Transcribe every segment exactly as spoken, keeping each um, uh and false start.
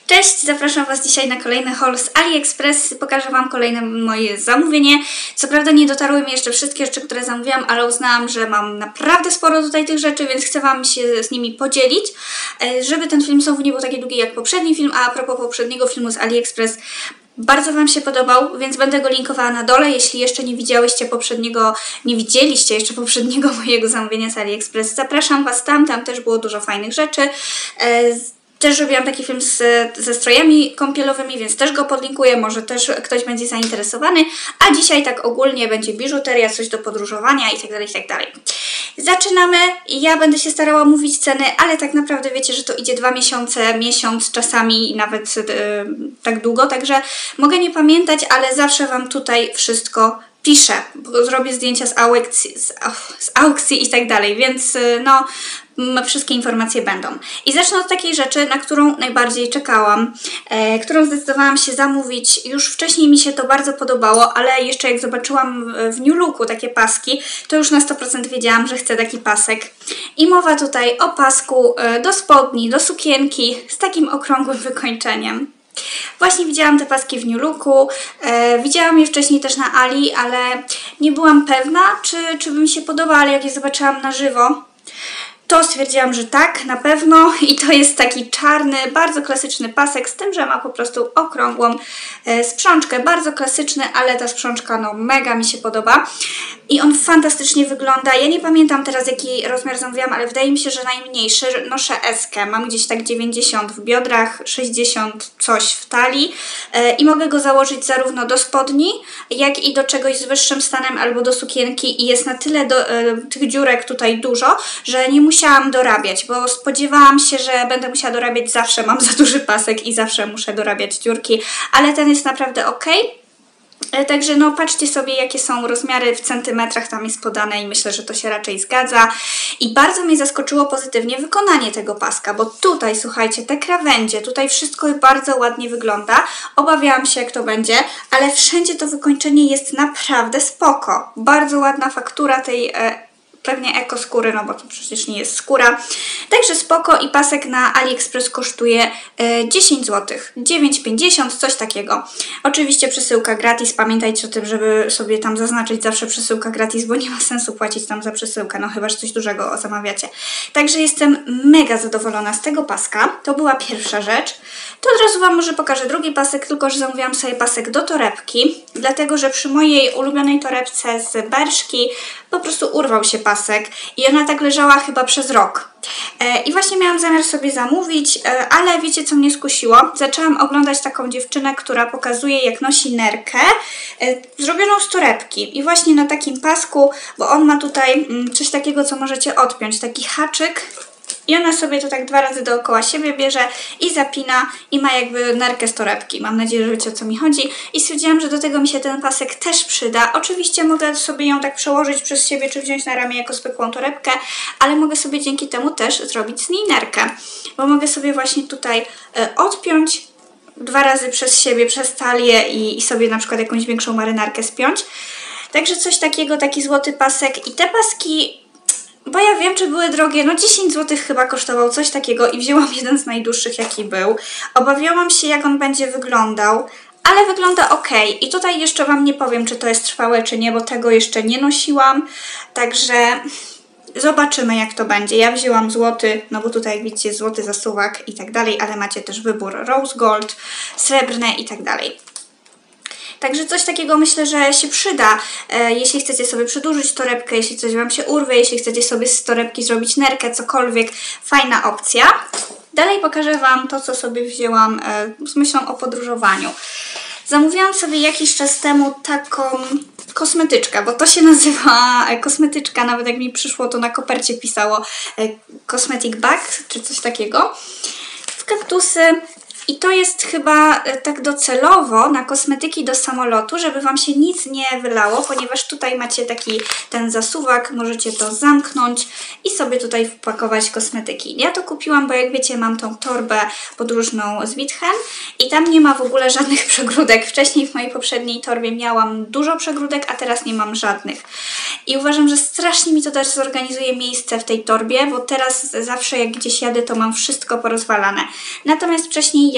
Cześć, zapraszam Was dzisiaj na kolejny haul z AliExpress. Pokażę Wam kolejne moje zamówienie. Co prawda nie dotarły mi jeszcze wszystkie rzeczy, które zamówiłam, ale uznałam, że mam naprawdę sporo tutaj tych rzeczy, więc chcę Wam się z nimi podzielić, żeby ten film znowu nie był taki długi jak poprzedni film. A a propos poprzedniego filmu z AliExpress, bardzo Wam się podobał, więc będę go linkowała na dole. Jeśli jeszcze nie widziałyście poprzedniego, nie widzieliście jeszcze poprzedniego mojego zamówienia z AliExpress, zapraszam Was tam, tam też było dużo fajnych rzeczy. Też robiłam taki film z, ze strojami kąpielowymi, więc też go podlinkuję, może też ktoś będzie zainteresowany. A dzisiaj tak ogólnie będzie biżuteria, coś do podróżowania i tak dalej, i tak dalej. Zaczynamy. Ja będę się starała mówić ceny, ale tak naprawdę wiecie, że to idzie dwa miesiące, miesiąc, czasami nawet yy, tak długo, także mogę nie pamiętać, ale zawsze Wam tutaj wszystko piszę, bo zrobię zdjęcia z aukcji, z, z aukcji i tak dalej, więc no wszystkie informacje będą. I zacznę od takiej rzeczy, na którą najbardziej czekałam, e, którą zdecydowałam się zamówić. Już wcześniej mi się to bardzo podobało, ale jeszcze jak zobaczyłam w New Looku takie paski, to już na sto procent wiedziałam, że chcę taki pasek. I mowa tutaj o pasku e, do spodni, do sukienki z takim okrągłym wykończeniem. Właśnie widziałam te paski w New Looku, e, widziałam je wcześniej też na Ali, ale nie byłam pewna, czy, czy by mi się podoba, ale jak je zobaczyłam na żywo, to stwierdziłam, że tak, na pewno. I to jest taki czarny, bardzo klasyczny pasek, z tym, że ma po prostu okrągłą e, sprzączkę. Bardzo klasyczny, ale ta sprzączka no mega mi się podoba. I on fantastycznie wygląda. Ja nie pamiętam teraz, jaki rozmiar zamówiłam, ale wydaje mi się, że najmniejszy. Noszę eskę. Mam gdzieś tak dziewięćdziesiąt w biodrach, sześćdziesiąt coś w talii. E, I mogę go założyć zarówno do spodni, jak i do czegoś z wyższym stanem albo do sukienki. I jest na tyle do, e, tych dziurek tutaj dużo, że nie musi Musiałam dorabiać, bo spodziewałam się, że będę musiała dorabiać zawsze, mam za duży pasek i zawsze muszę dorabiać dziurki, ale ten jest naprawdę ok. Także no patrzcie sobie, jakie są rozmiary w centymetrach, tam jest podane i myślę, że to się raczej zgadza. I bardzo mnie zaskoczyło pozytywnie wykonanie tego paska, bo tutaj, słuchajcie, te krawędzie, tutaj wszystko bardzo ładnie wygląda. Obawiałam się, jak to będzie, ale wszędzie to wykończenie jest naprawdę spoko. Bardzo ładna faktura tej e, pewnie eko skóry, no bo to przecież nie jest skóra. Także spoko i pasek na AliExpress kosztuje e, dziesięć złotych, dziewięć pięćdziesiąt, coś takiego. Oczywiście przesyłka gratis, pamiętajcie o tym, żeby sobie tam zaznaczyć zawsze przesyłka gratis, bo nie ma sensu płacić tam za przesyłkę, no chyba, że coś dużego zamawiacie. Także jestem mega zadowolona z tego paska, to była pierwsza rzecz. To od razu Wam może pokażę drugi pasek, tylko że zamówiłam sobie pasek do torebki, dlatego, że przy mojej ulubionej torebce z Berszki po prostu urwał się pasek i ona tak leżała chyba przez rok. E, I właśnie miałam zamiar sobie zamówić, e, ale wiecie, co mnie skusiło? Zaczęłam oglądać taką dziewczynę, która pokazuje, jak nosi nerkę e, zrobioną z torebki. I właśnie na takim pasku, bo on ma tutaj mm, coś takiego, co możecie odpiąć, taki haczyk. I ona sobie to tak dwa razy dookoła siebie bierze i zapina i ma jakby nerkę z torebki. Mam nadzieję, że wiecie, o co mi chodzi. I stwierdziłam, że do tego mi się ten pasek też przyda. Oczywiście mogę sobie ją tak przełożyć przez siebie, czy wziąć na ramię jako zwykłą torebkę, ale mogę sobie dzięki temu też zrobić z niej nerkę. Bo mogę sobie właśnie tutaj y, odpiąć dwa razy przez siebie, przez talię i, i sobie na przykład jakąś większą marynarkę spiąć. Także coś takiego, taki złoty pasek. I te paski, bo ja wiem, czy były drogie, no dziesięć złotych chyba kosztował, coś takiego i wzięłam jeden z najdłuższych, jaki był. Obawiałam się, jak on będzie wyglądał, ale wygląda ok. I tutaj jeszcze Wam nie powiem, czy to jest trwałe, czy nie, bo tego jeszcze nie nosiłam, także zobaczymy, jak to będzie. Ja wzięłam złoty, no bo tutaj jak widzicie, złoty zasuwak i tak dalej, ale macie też wybór rose gold, srebrne i tak dalej. Także coś takiego myślę, że się przyda, e, jeśli chcecie sobie przedłużyć torebkę, jeśli coś Wam się urwie, jeśli chcecie sobie z torebki zrobić nerkę, cokolwiek, fajna opcja. Dalej pokażę Wam to, co sobie wzięłam e, z myślą o podróżowaniu. Zamówiłam sobie jakiś czas temu taką kosmetyczkę, bo to się nazywa e, kosmetyczka, nawet jak mi przyszło, to na kopercie pisało e, cosmetic bag, czy coś takiego, w kaktusy. I to jest chyba tak docelowo na kosmetyki do samolotu, żeby Wam się nic nie wylało, ponieważ tutaj macie taki ten zasuwak, możecie to zamknąć i sobie tutaj wpakować kosmetyki. Ja to kupiłam, bo jak wiecie, mam tą torbę podróżną z Witchen i tam nie ma w ogóle żadnych przegródek. Wcześniej w mojej poprzedniej torbie miałam dużo przegródek, a teraz nie mam żadnych. I uważam, że strasznie mi to też zorganizuje miejsce w tej torbie, bo teraz zawsze jak gdzieś jadę, to mam wszystko porozwalane. Natomiast wcześniej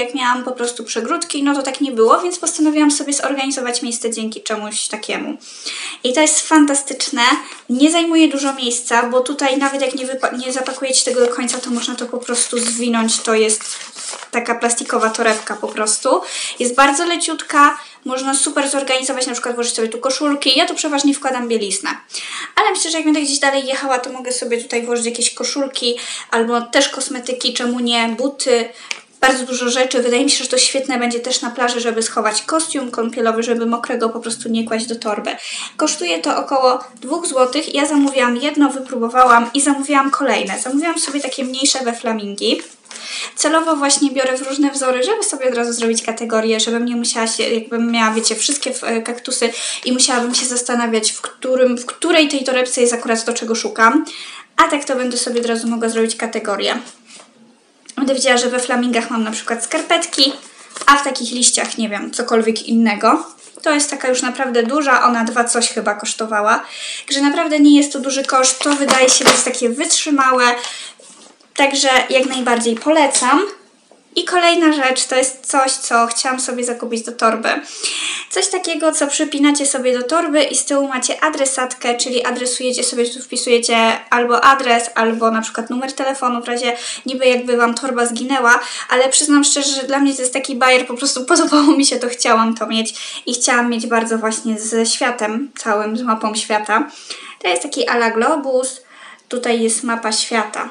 jak miałam po prostu przegródki, no to tak nie było, więc postanowiłam sobie zorganizować miejsce dzięki czemuś takiemu. I to jest fantastyczne, nie zajmuje dużo miejsca, bo tutaj nawet jak nie, nie zapakujecie tego do końca, to można to po prostu zwinąć, to jest taka plastikowa torebka po prostu. Jest bardzo leciutka, można super zorganizować, na przykład włożyć sobie tu koszulki, ja tu przeważnie wkładam bieliznę. Ale myślę, że jak będę gdzieś dalej jechała, to mogę sobie tutaj włożyć jakieś koszulki, albo też kosmetyki, czemu nie, buty, bardzo dużo rzeczy. Wydaje mi się, że to świetne będzie też na plaży, żeby schować kostium kąpielowy, żeby mokrego po prostu nie kłaść do torby. Kosztuje to około dwa złote. Ja zamówiłam jedno, wypróbowałam i zamówiłam kolejne. Zamówiłam sobie takie mniejsze we flamingi. Celowo właśnie biorę w różne wzory, żeby sobie od razu zrobić kategorię, żebym nie musiała się, jakbym miała, wiecie, wszystkie kaktusy i musiałabym się zastanawiać, w, którym, w której tej torebce jest akurat to, czego szukam. A tak to będę sobie od razu mogła zrobić kategorię. Będę wiedziała, że we flamingach mam na przykład skarpetki, a w takich liściach, nie wiem, cokolwiek innego. To jest taka już naprawdę duża, ona dwa coś chyba kosztowała. Także naprawdę nie jest to duży koszt, to wydaje się być takie wytrzymałe. Także jak najbardziej polecam. I kolejna rzecz to jest coś, co chciałam sobie zakupić do torby. Coś takiego, co przypinacie sobie do torby i z tyłu macie adresatkę, czyli adresujecie sobie, tu wpisujecie albo adres, albo na przykład numer telefonu, w razie niby jakby Wam torba zginęła, ale przyznam szczerze, że dla mnie to jest taki bajer, po prostu podobało mi się to, chciałam to mieć i chciałam mieć bardzo właśnie ze światem, całym, z mapą świata. To jest taki a la globus, tutaj jest mapa świata.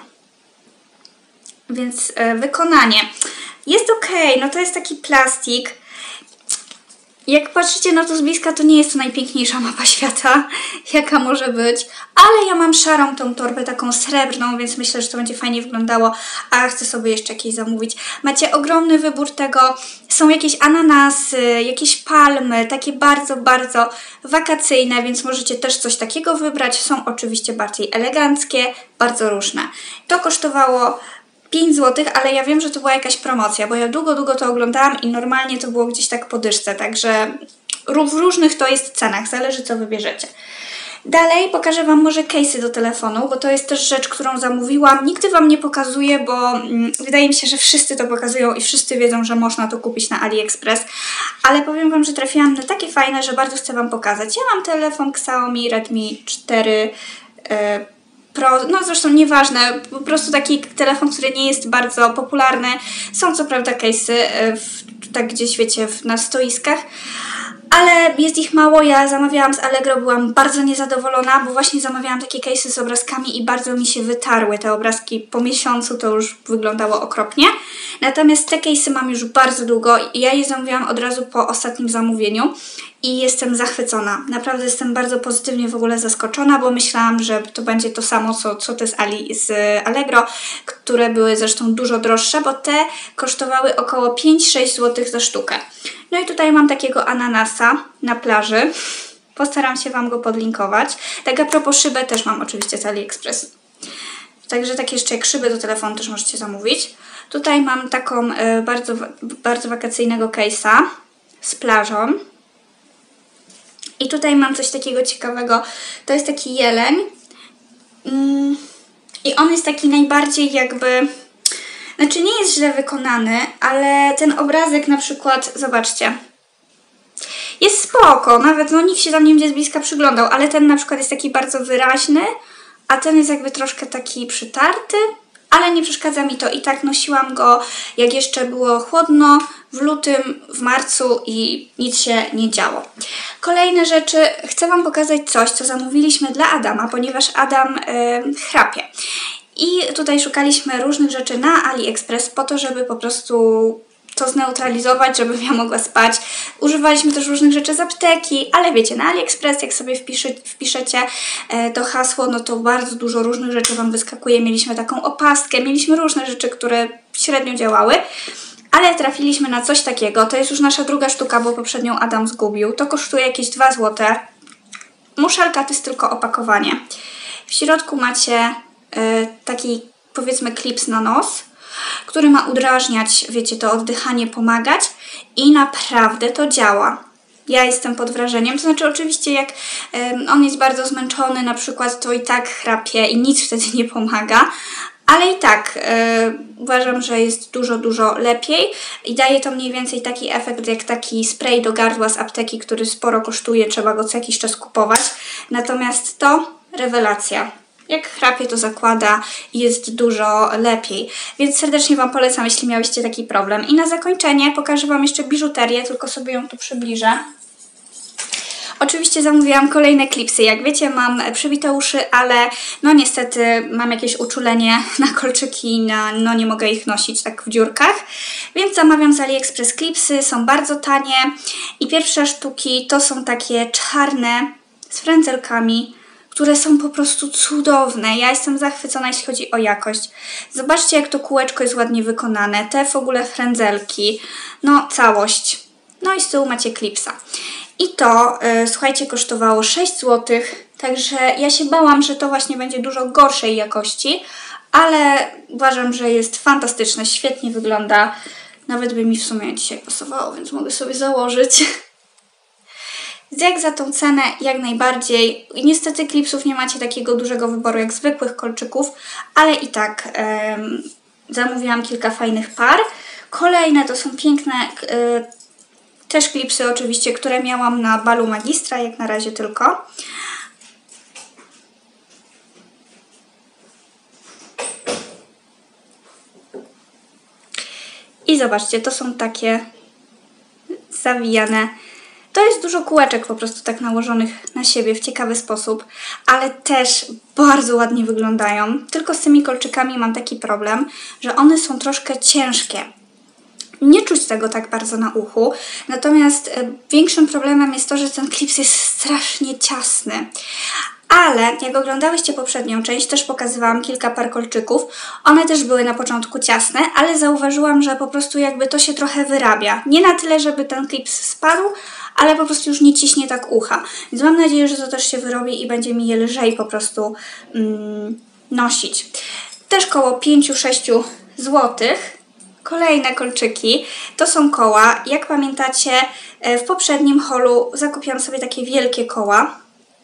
Więc e, wykonanie jest ok, no to jest taki plastik. Jak patrzycie na to z bliska, to nie jest to najpiękniejsza mapa świata, jaka może być. Ale ja mam szarą tą torbę, taką srebrną, więc myślę, że to będzie fajnie wyglądało. A chcę sobie jeszcze jakieś zamówić. Macie ogromny wybór tego. Są jakieś ananasy, jakieś palmy, takie bardzo, bardzo wakacyjne, więc możecie też coś takiego wybrać. Są oczywiście bardziej eleganckie, bardzo różne. To kosztowało pięć złotych, ale ja wiem, że to była jakaś promocja, bo ja długo, długo to oglądałam i normalnie to było gdzieś tak po dyszce, także w różnych to jest cenach, zależy co wybierzecie. Dalej pokażę Wam może case'y do telefonu, bo to jest też rzecz, którą zamówiłam. Nigdy Wam nie pokazuję, bo mm, wydaje mi się, że wszyscy to pokazują i wszyscy wiedzą, że można to kupić na AliExpress, ale powiem Wam, że trafiłam na takie fajne, że bardzo chcę Wam pokazać. Ja mam telefon Xiaomi Redmi cztery yy, Pro, no zresztą nieważne, po prostu taki telefon, który nie jest bardzo popularny. Są co prawda case'y, tak gdzieś wiecie, w, na stoiskach, ale jest ich mało. Ja zamawiałam z Allegro, byłam bardzo niezadowolona, bo właśnie zamawiałam takie case'y z obrazkami i bardzo mi się wytarły te obrazki. Po miesiącu to już wyglądało okropnie. Natomiast te case'y mam już bardzo długo i ja je zamówiłam od razu po ostatnim zamówieniu i jestem zachwycona. Naprawdę jestem bardzo pozytywnie w ogóle zaskoczona, bo myślałam, że to będzie to samo, co, co te z, Ali, z Allegro, które były zresztą dużo droższe, bo te kosztowały około pięć sześć złotych za sztukę. No i tutaj mam takiego ananasa na plaży. Postaram się Wam go podlinkować. Tak a propos szybę też mam oczywiście z AliExpress. Także takie jeszcze jak szyby do telefonu też możecie zamówić. Tutaj mam taką y, bardzo, bardzo wakacyjnego case'a z plażą. I tutaj mam coś takiego ciekawego. To jest taki jeleń. Mm, I on jest taki najbardziej jakby... Znaczy nie jest źle wykonany, ale ten obrazek na przykład, zobaczcie, jest spoko, nawet no nikt się tam nie będzie z bliska przyglądał, ale ten na przykład jest taki bardzo wyraźny, a ten jest jakby troszkę taki przytarty, ale nie przeszkadza mi to i tak nosiłam go jak jeszcze było chłodno, w lutym, w marcu i nic się nie działo. Kolejne rzeczy, chcę Wam pokazać coś, co zamówiliśmy dla Adama, ponieważ Adam yy, chrapie. I tutaj szukaliśmy różnych rzeczy na AliExpress po to, żeby po prostu to zneutralizować, żebym ja mogła spać. Używaliśmy też różnych rzeczy z apteki, ale wiecie, na AliExpress jak sobie wpisze, wpiszecie e, to hasło, no to bardzo dużo różnych rzeczy Wam wyskakuje. Mieliśmy taką opaskę, mieliśmy różne rzeczy, które średnio działały, ale trafiliśmy na coś takiego. To jest już nasza druga sztuka, bo poprzednią Adam zgubił. To kosztuje jakieś dwa złote. Muszelka to jest tylko opakowanie. W środku macie taki powiedzmy klips na nos, który ma udrażniać, wiecie, to oddychanie, pomagać i naprawdę to działa. Ja jestem pod wrażeniem, to znaczy oczywiście jak um, on jest bardzo zmęczony na przykład, to i tak chrapie i nic wtedy nie pomaga, ale i tak yy, uważam, że jest dużo, dużo lepiej i daje to mniej więcej taki efekt jak taki spray do gardła z apteki, który sporo kosztuje, trzeba go co jakiś czas kupować. Natomiast to rewelacja. Jak chrapie, to zakłada i jest dużo lepiej. Więc serdecznie Wam polecam, jeśli miałyście taki problem. I na zakończenie pokażę Wam jeszcze biżuterię, tylko sobie ją tu przybliżę. Oczywiście zamówiłam kolejne klipsy. Jak wiecie, mam przybite uszy, ale no niestety mam jakieś uczulenie na kolczyki, na, no nie mogę ich nosić tak w dziurkach. Więc zamawiam z AliExpress klipsy, są bardzo tanie. I pierwsze sztuki to są takie czarne z frędzelkami, które są po prostu cudowne. Ja jestem zachwycona, jeśli chodzi o jakość. Zobaczcie, jak to kółeczko jest ładnie wykonane. Te w ogóle frędzelki. No, całość. No i z tyłu macie klipsa. I to, yy, słuchajcie, kosztowało sześć złotych. Także ja się bałam, że to właśnie będzie dużo gorszej jakości. Ale uważam, że jest fantastyczne. Świetnie wygląda. Nawet by mi w sumie dzisiaj pasowało, więc mogę sobie założyć. Jak za tą cenę jak najbardziej. Niestety klipsów nie macie takiego dużego wyboru jak zwykłych kolczyków, ale i tak um, zamówiłam kilka fajnych par. Kolejne to są piękne y, też klipsy oczywiście, które miałam na balu magistra, jak na razie tylko. I zobaczcie, to są takie zawijane. To jest dużo kółeczek po prostu tak nałożonych na siebie w ciekawy sposób, ale też bardzo ładnie wyglądają. Tylko z tymi kolczykami mam taki problem, że one są troszkę ciężkie. Nie czuć tego tak bardzo na uchu, natomiast y, większym problemem jest to, że ten klips jest strasznie ciasny. Ale jak oglądałyście poprzednią część, też pokazywałam kilka par kolczyków. One też były na początku ciasne, ale zauważyłam, że po prostu jakby to się trochę wyrabia. Nie na tyle, żeby ten klips spadł, ale po prostu już nie ciśnie tak ucha. Więc mam nadzieję, że to też się wyrobi i będzie mi je lżej po prostu mm, nosić. Też koło pięć do sześciu złotych. Kolejne kolczyki. To są koła. Jak pamiętacie, w poprzednim haulu zakupiłam sobie takie wielkie koła.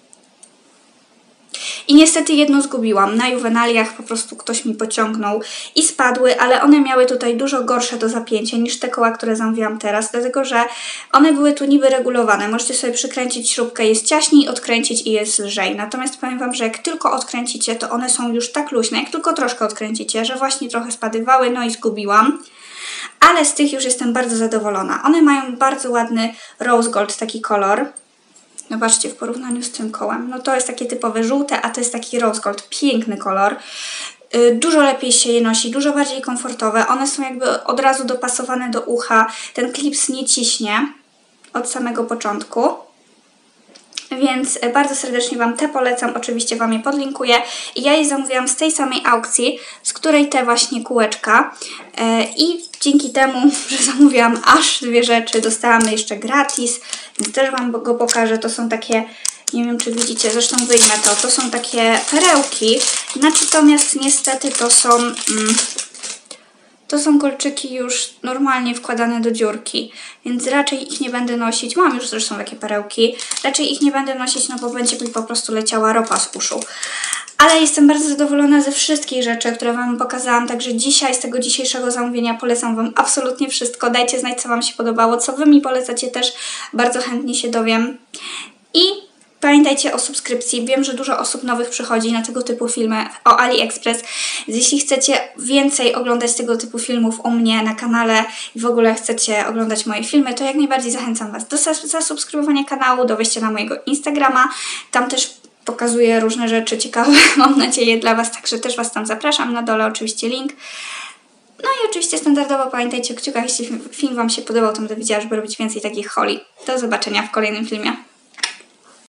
I niestety jedno zgubiłam. Na Juvenaliach po prostu ktoś mi pociągnął i spadły, ale one miały tutaj dużo gorsze do zapięcia niż te koła, które zamówiłam teraz, dlatego że one były tu niby regulowane. Możecie sobie przykręcić śrubkę, jest ciaśniej, odkręcić i jest lżej. Natomiast powiem Wam, że jak tylko odkręcicie, to one są już tak luźne, jak tylko troszkę odkręcicie, że właśnie trochę spadywały, no i zgubiłam. Ale z tych już jestem bardzo zadowolona. One mają bardzo ładny rose gold, taki kolor. Zobaczcie, w porównaniu z tym kołem. No to jest takie typowe żółte, a to jest taki rose gold. Piękny kolor. Yy, dużo lepiej się je nosi, dużo bardziej komfortowe. One są jakby od razu dopasowane do ucha. Ten klips nie ciśnie od samego początku. Więc bardzo serdecznie Wam te polecam, oczywiście Wam je podlinkuję. I ja je zamówiłam z tej samej aukcji, z której te właśnie kółeczka. Yy, I dzięki temu, że zamówiłam aż dwie rzeczy, dostałam jeszcze gratis, więc też Wam go pokażę. To są takie, nie wiem czy widzicie, zresztą wyjmę to, to są takie perełki, natomiast niestety to są... Mm, To są kolczyki już normalnie wkładane do dziurki, więc raczej ich nie będę nosić. Mam już zresztą takie perełki. Raczej ich nie będę nosić, no bo będzie mi po prostu leciała ropa z uszu. Ale jestem bardzo zadowolona ze wszystkich rzeczy, które Wam pokazałam. Także dzisiaj, z tego dzisiejszego zamówienia polecam Wam absolutnie wszystko. Dajcie znać, co Wam się podobało, co Wy mi polecacie też. Bardzo chętnie się dowiem. I pamiętajcie o subskrypcji. Wiem, że dużo osób nowych przychodzi na tego typu filmy o AliExpress. Jeśli chcecie więcej oglądać tego typu filmów u mnie na kanale i w ogóle chcecie oglądać moje filmy, to jak najbardziej zachęcam Was do zasubskrybowania kanału, do wejścia na mojego Instagrama. Tam też pokazuję różne rzeczy ciekawe, mam nadzieję, dla Was, także też Was tam zapraszam. Na dole oczywiście link. No i oczywiście standardowo pamiętajcie o kciukach, jeśli film Wam się podobał, to będę wiedziała, żeby robić więcej takich hauli. Do zobaczenia w kolejnym filmie.